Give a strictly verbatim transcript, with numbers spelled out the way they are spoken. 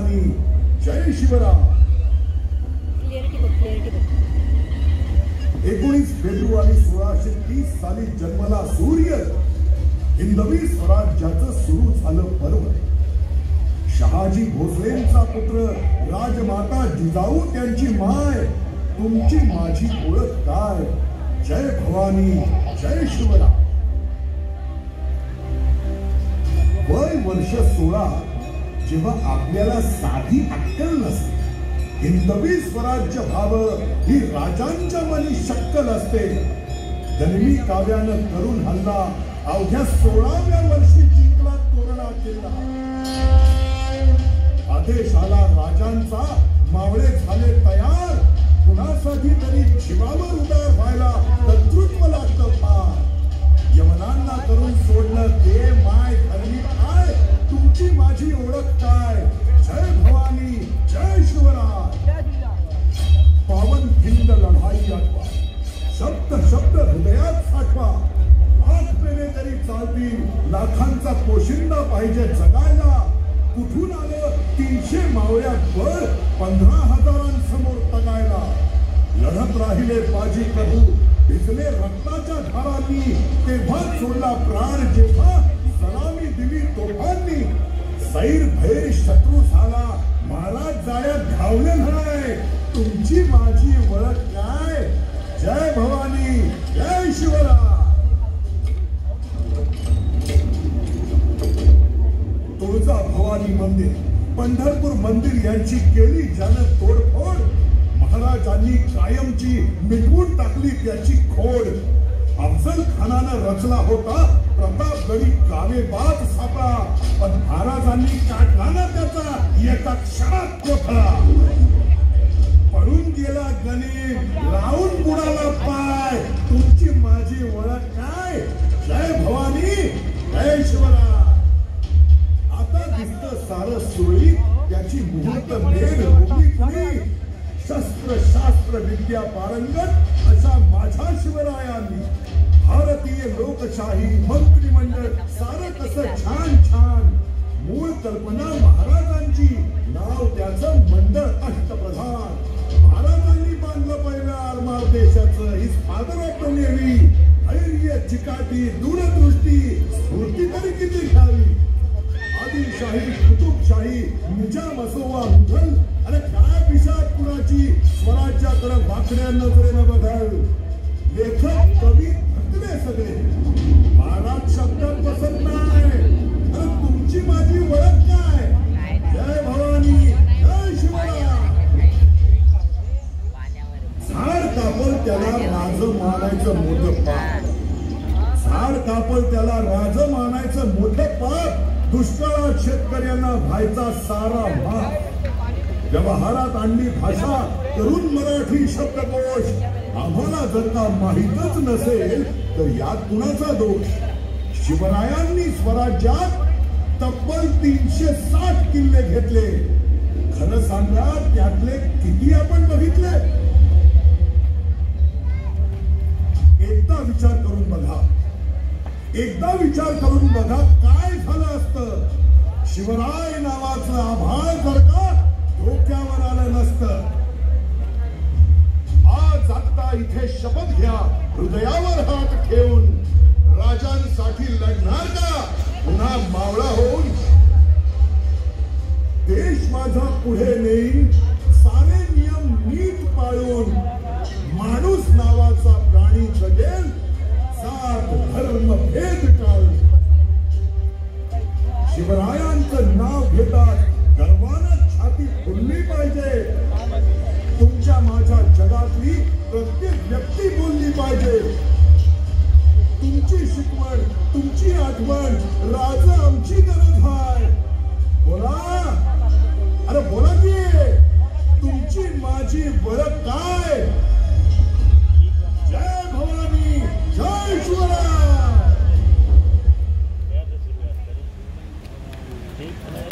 भवानी जय शिवराम. एकोणीस फेब्रुवारी सोळाशे तीस साली जन्मला सूर्य. हिंदवी स्वराज्याचं सुरू झालं पर्व. शहाजी भोसलेंचा पुत्र राजमाता जिजाऊ त्यांची माय. तुमची माझी ओळख काय. जय भवानी जय शिवराम. वय वर्ष सोळा जेव्हा आपल्याला साधी अक्कल नसते. हिंदवी स्वराज्य व्हावं ही राजांच्या मनी शक्कल असते. जन्मी काव्यानं करून हल्ला अवघ्या सोळाव्या वर्षी जिंकला तोरणा किल्ला. आदेश आला राजांचा मावळे झाले तयार. कुणासाठी तरी जीवावर उदार व्हायला कर्तृत्व लागतं फार. यमनांना करून सोडलं ते माय धरणी काय. तुमची माझी ओळख काय. जय भवानी जय शिवराज. पावन हिंद लढाई आठवा. शब्द शब्द हृदयात साठवा. लाख पेले तरी चालतील. लाखांचा पोशिंदा पाहिजे जगायला. कुठून आलं तीनशे मावळ्यात बळ पंधरा हजारांसमोर तगायला. लढत राहिले बाजी प्रभू भिजले रक्ताच्या धारांनी. तेव्हा सोडला प्राण जेव्हा सलामी दिली तोफांनी. सैर भैर शत्रू झाला महाराज जाळ्यात धावले नाही. तुमची माझी ओळख काय. जय भवानी जय शिवराम. तुळजा भवानी मंदिर पंढरपूर मंदिर यांची केली ज्यानं तोडफोड. महाराजांनी कायमची मिटवून टाकली त्याची खोड. अफजल खानानं रचला होता प्रतापगडी कावेबाद सापळा. पण महाराजांनी काढला ना त्याचा एका क्षणात कोठा. पडून गेला गणित लावून बुडाला पाय. तुमची माझी ओळख काय. जय भवानी जय शिवराम. आता दिसत सारं सुरळीत त्याची मुहूर्त मेघ रोखली कुणी. शस्त्र शास्त्र विद्या पारंगत अशा माझ्या शिवरायांनी. भारतीय लोकशाही मंत्रिमंडळ सारं कसं छान छान. मूळ कल्पना महाराजांची नाव त्याचं मंडळ अष्टप्रधान. महाराजांनी बांधलं पहिलं आरमार देशाचं. His father of the navy. धैर्य चिकाटी दूरदृष्टी स्फूर्ती तरी किती घ्यावी. आदिलशाही कुतुबशाही निजाम असोवा मुघल. अरे काय पिशाच कुणाची स्वराज्याकडे वाकड्या नजरेनं बघाल. लेखक कवी भटले सगळे. महाराज शब्दात बसत नाही. अरे तुमची माझी ओळख काय. जय भवानी जय शिवराम. झाड कापल त्याला राज मानायचं मोठं पाप. झाड कापल त्याला राज मानायचं मोठं पाप. दुष्काळात शेतकऱ्यांना व्हायचा सारा माप. व्यवहारात आणली भाषा करून मराठी शब्दकोश. आम्हाला जर का माहीतच नसेल तर यात कुणाचा दोष. शिवरायांनी स्वराज्यात तब्बल तीनशे साठ किल्ले घेतले. खरं सांगा त्यातले किती आपण बघितले. एकदा विचार करून बघा. एकदा विचार करून बघा काय झालं असतं. शिवराय नावाचं आभाळ जर का डोक्यावर आलं नसतं. आज आता इथे शपथ घ्या हृदयावर हात ठेवून. राजांसाठी लढणार का पुन्हा मावळा होऊन. देश माझा पुढे नेईन सारे नियम नीट पाळून. माणूस नावाचा प्राणी जगेल जात धर्म भेद टाळून. शिवरायांचं नाव घेतात गर्वानं छाती फुलली पाहिजे. तुमच्या माझ्या जगातली प्रत्येक व्यक्ती बोलली पाहिजे. तुमची शिकवण तुमची आठवण राज आमची गरज आहे. बोला अरे बोला की तुमची माझी ओळख काय. जय भवानी जय शिवराम.